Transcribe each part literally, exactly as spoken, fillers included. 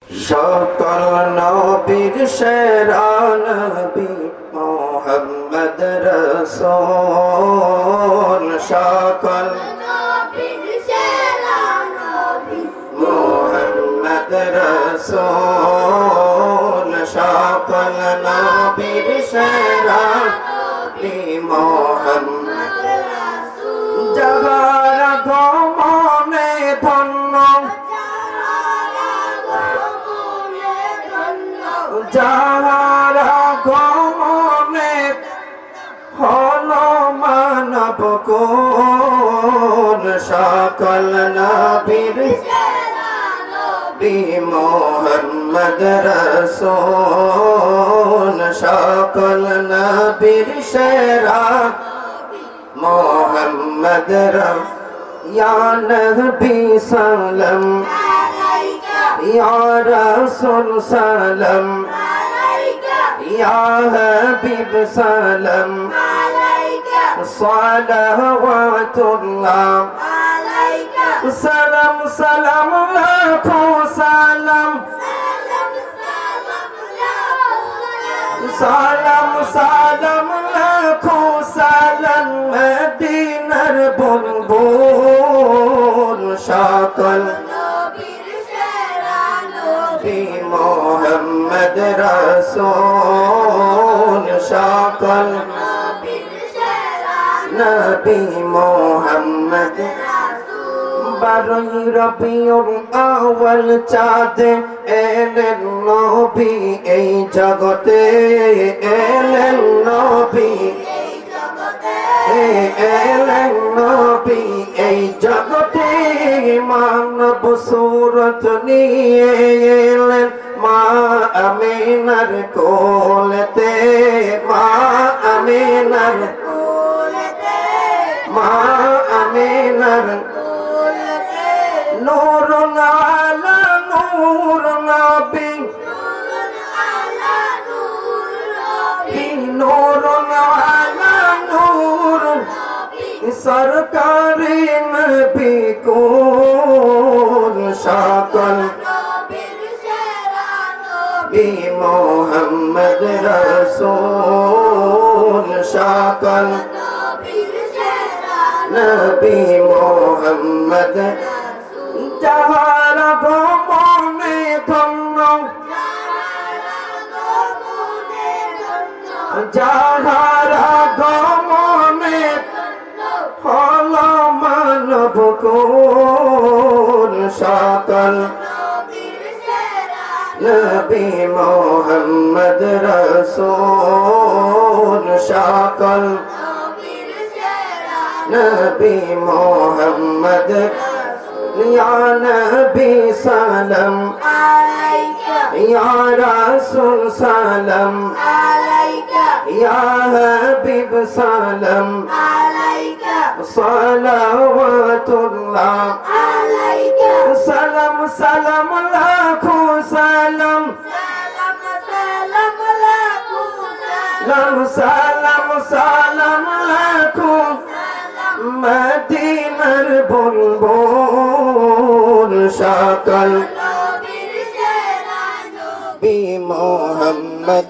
সকল নবীর সেরা নবী মুহাম্মদ রাসূল সকল নবীর সেরা নবী মুহাম্মদ রাসূল সকল নবীর সেরা নবী মুহাম্মদ রাসূল যাহার আগমনে ধন্য যাহার আগমনে হলো মানব কুল সকল নবীর নবী মুহাম্মদ রাসূল সকল নবীর সেরা মুহাম্মদ রাসূল ইয়া নবী সালাম يا رسول سلام عليك يا حبيب سلام عليك صلوات الله عليك سلام سلام لك سلام سلام سلام لك سلام مدينة بلبل شاكل মুহাম্মদ রাসূল সকল নবী মুহাম্মদ বারোই রবিউল আউয়াল চাঁদে এলেন নবী এই জগতে এলেন নবী এলেন নবী এই জগতে মানব সুরত নিয়ে এলেন মা আমিনার কোলেতে মা আমিনার কোলেতে মা আমিনার কোলেতে নূরুন আলা নূর নবী নূরুন আলা নূর নবী নূরুন আলা নূর নবী সরকারি নবী কুল সকল মুহাম্মদ রাসূল সকল নবী মুহাম্মদ যাহার আগমনে ধন্য যাহার আগমনে হলো মানব কুল সকল নবী মুহাম্মদ রাসূল সকল নবী মুহাম্মদ ইয়া নবী সালাম আলাইকা ইয়া রাসূল সালাম আলাইকা ইয়া হাবিব সালাম আলাইকা সালাওয়াতুল্লাহ আলাইকা সালাম সালাম লাখো সালাম সালাম সালাম লাখো সালাম সালাম সালাম লাখো মদিনার বুলবুল সকল নবীর সেরা নবী মুহাম্মদ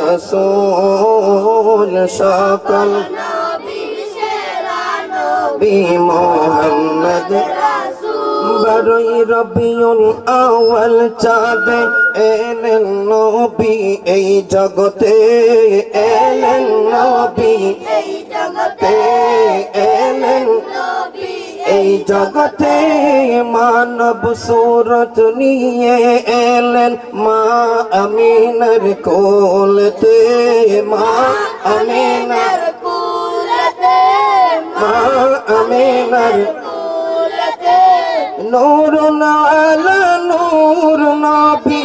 রাসূল সকল নবীর সেরা নবী মুহাম্মদ বারোই রবিউল আউয়াল চাঁদে এলেন নবী এই জগতে এলেন নবী এই জগতে এলেন নবী এই জগতে মানব সুরত নিয়ে এলেন মা আমিনার কোলেতে মা আমিনার কোলেতে মা আমিনার নূরুন আলা নূর নবী